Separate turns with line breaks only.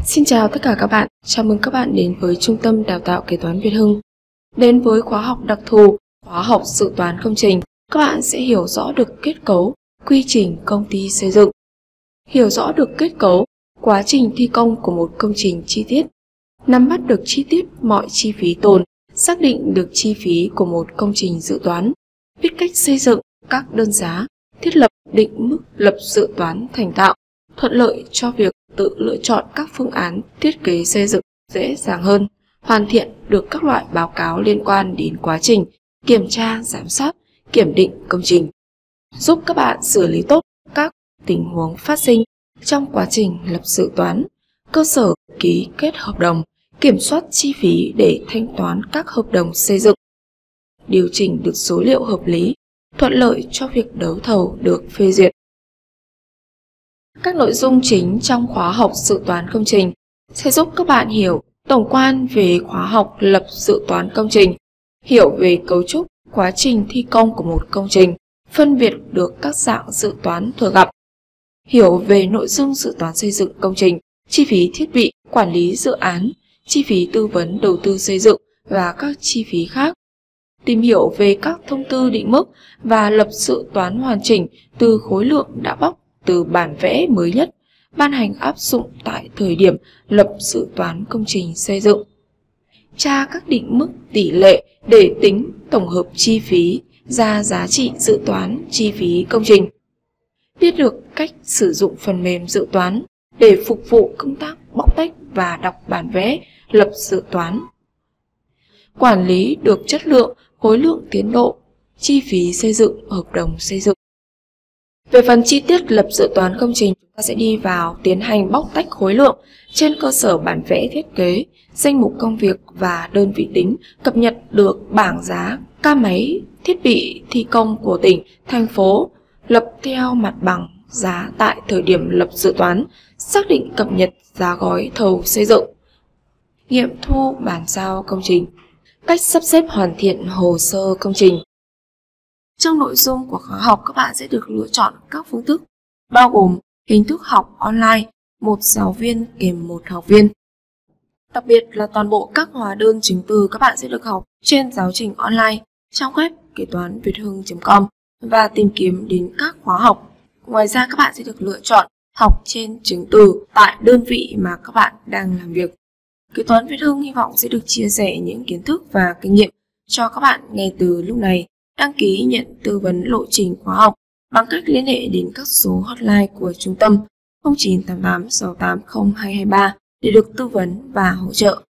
Xin chào tất cả các bạn, chào mừng các bạn đến với Trung tâm Đào tạo Kế toán Việt Hưng. Đến với khóa học đặc thù, khóa học dự toán công trình, các bạn sẽ hiểu rõ được kết cấu, quy trình công ty xây dựng, hiểu rõ được kết cấu, quá trình thi công của một công trình chi tiết, nắm bắt được chi tiết mọi chi phí tồn, xác định được chi phí của một công trình dự toán, biết cách xây dựng các đơn giá, thiết lập định mức lập dự toán thành thạo, thuận lợi cho việc tự lựa chọn các phương án thiết kế xây dựng dễ dàng hơn, hoàn thiện được các loại báo cáo liên quan đến quá trình kiểm tra, giám sát, kiểm định công trình, giúp các bạn xử lý tốt các tình huống phát sinh trong quá trình lập dự toán, cơ sở ký kết hợp đồng, kiểm soát chi phí để thanh toán các hợp đồng xây dựng, điều chỉnh được số liệu hợp lý, thuận lợi cho việc đấu thầu được phê duyệt. Các nội dung chính trong khóa học dự toán công trình sẽ giúp các bạn hiểu tổng quan về khóa học lập dự toán công trình, hiểu về cấu trúc, quá trình thi công của một công trình, phân biệt được các dạng dự toán thường gặp, hiểu về nội dung dự toán xây dựng công trình, chi phí thiết bị, quản lý dự án, chi phí tư vấn đầu tư xây dựng và các chi phí khác, tìm hiểu về các thông tư định mức và lập dự toán hoàn chỉnh từ khối lượng đã bóc từ bản vẽ mới nhất, ban hành áp dụng tại thời điểm lập dự toán công trình xây dựng. Tra các định mức tỷ lệ để tính tổng hợp chi phí ra giá trị dự toán chi phí công trình. Biết được cách sử dụng phần mềm dự toán để phục vụ công tác bóc tách và đọc bản vẽ lập dự toán. Quản lý được chất lượng, khối lượng tiến độ, chi phí xây dựng, hợp đồng xây dựng. Về phần chi tiết lập dự toán công trình, chúng ta sẽ đi vào tiến hành bóc tách khối lượng trên cơ sở bản vẽ thiết kế, danh mục công việc và đơn vị tính, cập nhật được bảng giá, ca máy, thiết bị thi công của tỉnh, thành phố, lập theo mặt bằng giá tại thời điểm lập dự toán, xác định cập nhật giá gói thầu xây dựng, nghiệm thu bàn giao công trình, cách sắp xếp hoàn thiện hồ sơ công trình. Trong nội dung của khóa học, các bạn sẽ được lựa chọn các phương thức, bao gồm hình thức học online, một giáo viên kèm một học viên. Đặc biệt là toàn bộ các hóa đơn chứng từ các bạn sẽ được học trên giáo trình online, trang web kế toán viethưng.com và tìm kiếm đến các khóa học. Ngoài ra các bạn sẽ được lựa chọn học trên chứng từ tại đơn vị mà các bạn đang làm việc. Kế toán Việt Hưng hy vọng sẽ được chia sẻ những kiến thức và kinh nghiệm cho các bạn ngay từ lúc này. Đăng ký nhận tư vấn lộ trình khóa học bằng cách liên hệ đến các số hotline của trung tâm 0988 680 223 để được tư vấn và hỗ trợ.